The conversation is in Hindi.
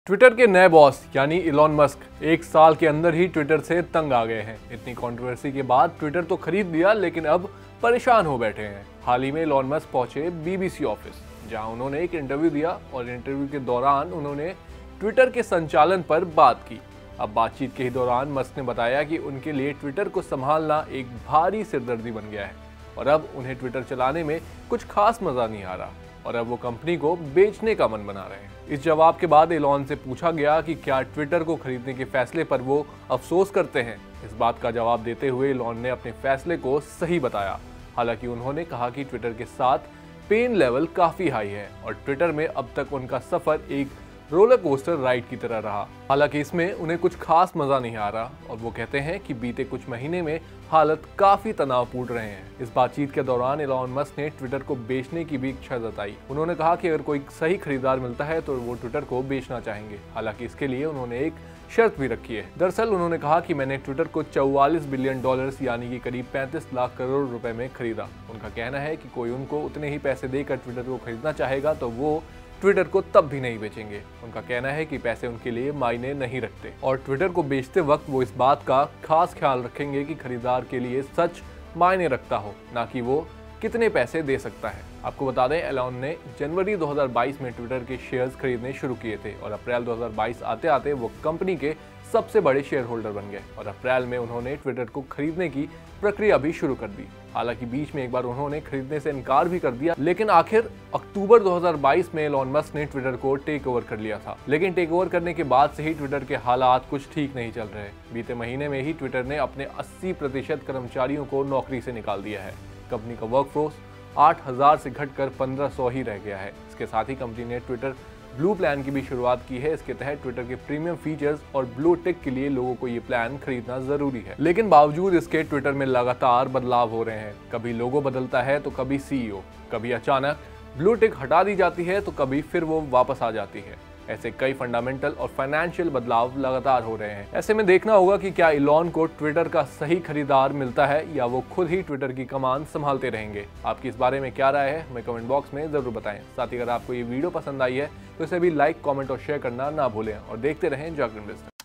ट्विटर के नए बॉस यानी इलॉन मस्क एक साल के अंदर ही ट्विटर से तंग आ गए हैं। इतनी कंट्रोवर्सी के बाद ट्विटर तो खरीद लिया, लेकिन अब परेशान हो बैठे हैं। हाल ही में इलॉन मस्क पहुंचे बीबीसी ऑफिस, जहां उन्होंने एक इंटरव्यू दिया और इंटरव्यू के दौरान उन्होंने ट्विटर के संचालन पर बात की। अब बातचीत के ही दौरान मस्क ने बताया कि उनके लिए ट्विटर को संभालना एक भारी सिरदर्दी बन गया है और अब उन्हें ट्विटर चलाने में कुछ खास मजा नहीं आ रहा और अब वो कंपनी को बेचने का मन बना रहे हैं। इस जवाब के बाद एलॉन से पूछा गया कि क्या ट्विटर को खरीदने के फैसले पर वो अफसोस करते हैं। इस बात का जवाब देते हुए एलॉन ने अपने फैसले को सही बताया। हालांकि उन्होंने कहा कि ट्विटर के साथ पेन लेवल काफी हाई है और ट्विटर में अब तक उनका सफर एक रोलर कोस्टर राइड की तरह रहा। हालांकि इसमें उन्हें कुछ खास मजा नहीं आ रहा और वो कहते हैं कि बीते कुछ महीने में हालत काफी तनावपूर्ण रहे हैं। इस बातचीत के दौरान एलॉन मस्क ने ट्विटर को बेचने की भी इच्छा जताई। उन्होंने कहा कि अगर कोई सही खरीदार मिलता है तो वो ट्विटर को बेचना चाहेंगे। हालांकि इसके लिए उन्होंने एक शर्त भी रखी है। दरअसल उन्होंने कहा कि मैंने ट्विटर को $44 बिलियन यानी कि करीब 35 लाख करोड़ रुपए में खरीदा। उनका कहना है कि कोई उनको उतने ही पैसे देकर ट्विटर को खरीदना चाहेगा तो वो ट्विटर को तब भी नहीं बेचेंगे। उनका कहना है कि पैसे उनके लिए मायने नहीं रखते और ट्विटर को बेचते वक्त वो इस बात का खास ख्याल रखेंगे कि खरीदार के लिए सच मायने रखता हो, ना कि वो कितने पैसे दे सकता है। आपको बता दें, एलॉन ने जनवरी 2022 में ट्विटर के शेयर्स खरीदने शुरू किए थे और अप्रैल 2022 आते आते वो कंपनी के सबसे बड़े शेयर होल्डर बन गए और अप्रैल में उन्होंने ट्विटर को खरीदने की प्रक्रिया भी शुरू कर दी। हालांकि बीच में एक बार उन्होंने खरीदने से इनकार भी कर दिया, लेकिन आखिर अक्टूबर 2022 में एलॉन मस्क ने ट्विटर को टेक ओवर कर लिया था। लेकिन टेक ओवर करने के बाद से ही ट्विटर के हालात कुछ ठीक नहीं चल रहे। बीते महीने में ही ट्विटर ने अपने 80% कर्मचारियों को नौकरी से निकाल दिया है। कंपनी का वर्कफोर्स 8000 से घटकर 1500 ही रह गया है। इसके साथ ही कंपनी ने ट्विटर ब्लू प्लान की भी शुरुआत की है। इसके तहत ट्विटर के प्रीमियम फीचर्स और ब्लू टिक के लिए लोगों को ये प्लान खरीदना जरूरी है। लेकिन बावजूद इसके ट्विटर में लगातार बदलाव हो रहे हैं। कभी लोगो बदलता है तो कभी सीईओ, कभी अचानक ब्लू टिक हटा दी जाती है तो कभी फिर वो वापस आ जाती है। ऐसे कई फंडामेंटल और फाइनेंशियल बदलाव लगातार हो रहे हैं। ऐसे में देखना होगा कि क्या इलॉन को ट्विटर का सही खरीदार मिलता है या वो खुद ही ट्विटर की कमान संभालते रहेंगे। आपकी इस बारे में क्या राय है, हमें कमेंट बॉक्स में जरूर बताएं। साथ ही अगर आपको ये वीडियो पसंद आई है तो इसे भी लाइक, कमेंट और शेयर करना ना भूलें और देखते रहें जागरण बिजनेस।